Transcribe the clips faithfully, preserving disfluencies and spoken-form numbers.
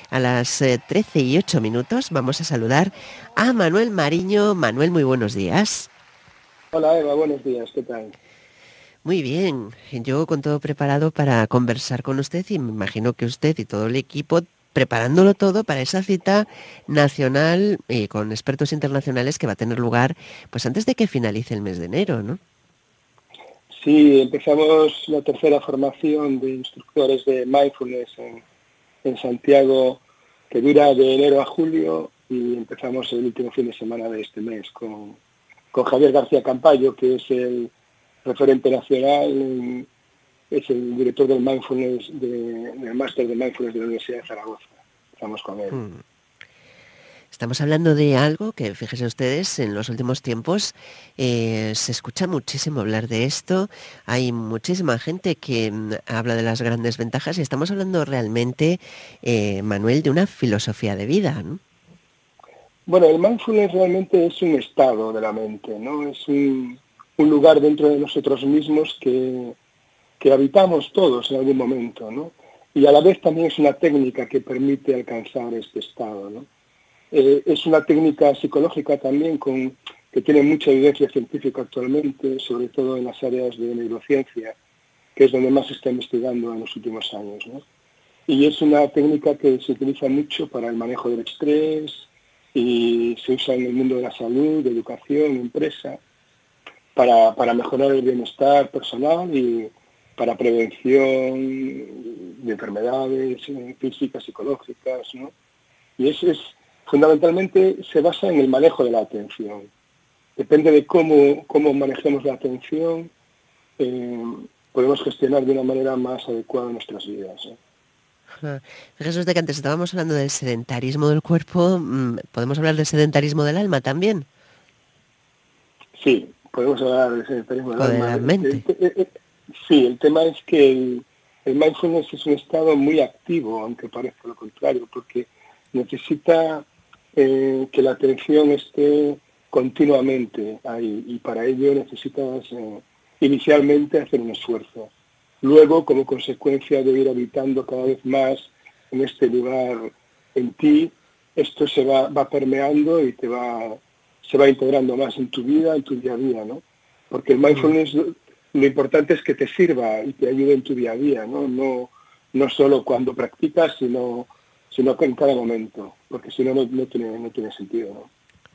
A las eh, trece y ocho minutos vamos a saludar a Manuel Mariño. Manuel, muy buenos días. Hola Eva, buenos días, ¿qué tal? Muy bien, yo con todo preparado para conversar con usted y me imagino que usted y todo el equipo preparándolo todo para esa cita nacional eh, con expertos internacionales que va a tener lugar pues antes de que finalice el mes de enero, ¿no? Sí, empezamos la tercera formación de instructores de mindfulness en, en Santiago, que dura de enero a julio, y empezamos el último fin de semana de este mes con, con Javier García Campayo, que es el referente nacional, es el director del mindfulness, de, del máster de mindfulness de la Universidad de Zaragoza. Estamos con él. Hmm. Estamos hablando de algo que, fíjense ustedes, en los últimos tiempos eh, se escucha muchísimo hablar de esto. Hay muchísima gente que mm, habla de las grandes ventajas y estamos hablando realmente, eh, Manuel, de una filosofía de vida, ¿no? Bueno, el mindfulness realmente es un estado de la mente, ¿no? Es un, un lugar dentro de nosotros mismos que, que habitamos todos en algún momento, ¿no? Y a la vez también es una técnica que permite alcanzar este estado, ¿no? Eh, es una técnica psicológica también con, que tiene mucha evidencia científica actualmente, sobre todo en las áreas de neurociencia, que es donde más se está investigando en los últimos años, ¿no? Y es una técnica que se utiliza mucho para el manejo del estrés y se usa en el mundo de la salud, de educación, empresa, para, para mejorar el bienestar personal y para prevención de enfermedades físicas, psicológicas, ¿no? Y eso es, fundamentalmente, se basa en el manejo de la atención. Depende de cómo, cómo manejemos la atención, eh, podemos gestionar de una manera más adecuada nuestras vidas, ¿eh? Ah, fíjese usted que antes estábamos hablando del sedentarismo del cuerpo, mm, ¿podemos hablar del sedentarismo del alma también? Sí, podemos hablar del sedentarismo del O de alma. la El- mente. el- el- sí, el tema es que el, el mindfulness es un estado muy activo, aunque parezca lo contrario, porque necesita eh, que la atención esté continuamente ahí, y para ello necesitas eh, inicialmente hacer un esfuerzo. Luego, como consecuencia de ir habitando cada vez más en este lugar en ti, esto se va, va permeando y te va se va integrando más en tu vida, en tu día a día, ¿no? Porque el Mm. mindfulness, lo importante es que te sirva y te ayude en tu día a día, ¿no? No, no solo cuando practicas, sino, sino que en cada momento, porque si no, no, no tiene, no tiene sentido, ¿no?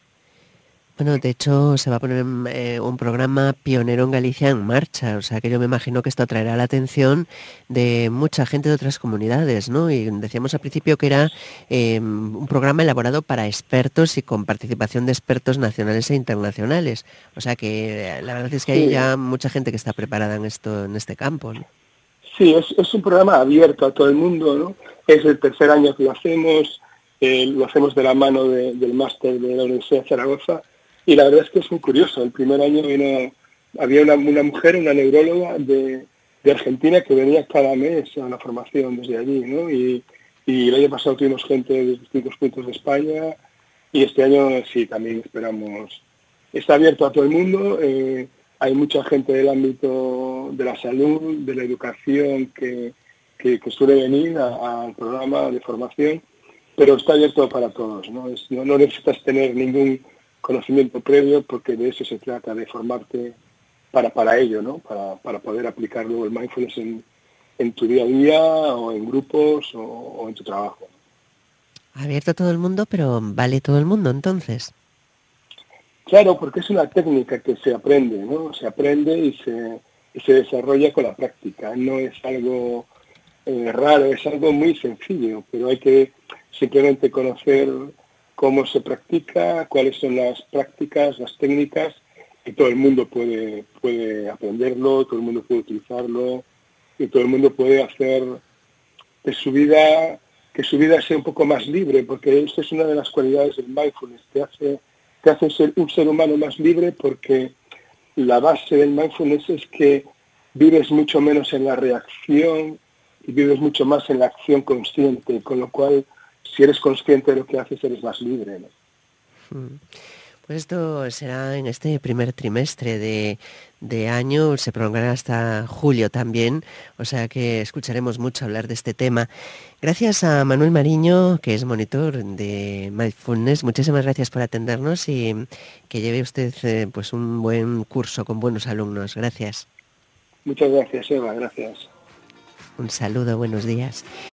Bueno, de hecho, se va a poner eh, un programa pionero en Galicia en marcha, o sea que yo me imagino que esto atraerá la atención de mucha gente de otras comunidades, ¿no? Y decíamos al principio que era eh, un programa elaborado para expertos y con participación de expertos nacionales e internacionales. O sea que eh, la verdad es que hay Sí, ya mucha gente que está preparada en esto, en este campo, ¿no? sí, es, es un programa abierto a todo el mundo, ¿no? Es el tercer año que lo hacemos, eh, lo hacemos de la mano de, del máster de la Universidad de Zaragoza, y la verdad es que es muy curioso. El primer año vino, había una, una mujer, una neuróloga de, de Argentina, que venía cada mes a la formación desde allí, ¿no? Y, y el año pasado tuvimos gente de distintos puntos de España, y este año sí, también esperamos. Está abierto a todo el mundo. Eh, hay mucha gente del ámbito de la salud, de la educación, que, que, que suele venir a- al programa de formación, pero está abierto para todos, ¿no? Es- no, no necesitas tener ningún conocimiento previo, porque de eso se trata, de formarte para, para ello, ¿no? Para, para poder aplicar luego el mindfulness en, en tu día a día, o en grupos, o, o en tu trabajo. Abierto a todo el mundo, pero vale todo el mundo entonces. Claro, porque es una técnica que se aprende, ¿no? Se aprende y se, y se desarrolla con la práctica. No es algo eh, raro, es algo muy sencillo, pero hay que simplemente conocer cómo se practica, cuáles son las prácticas, las técnicas, y todo el mundo puede, puede aprenderlo, todo el mundo puede utilizarlo, y todo el mundo puede hacer de su vida, que su vida sea un poco más libre, porque esto es una de las cualidades del mindfulness, te hace, te hace ser un ser humano más libre, porque la base del mindfulness es que vives mucho menos en la reacción y vives mucho más en la acción consciente, con lo cual, si eres consciente de lo que haces, eres más libre, ¿no? Mm. Pues esto será en este primer trimestre de, de año, se prolongará hasta julio también, o sea que escucharemos mucho hablar de este tema. Gracias a Manuel Mariño, que es monitor de Mindfulness, muchísimas gracias por atendernos y que lleve usted eh, pues un buen curso con buenos alumnos. Gracias. Muchas gracias, Eva, gracias. Un saludo, buenos días.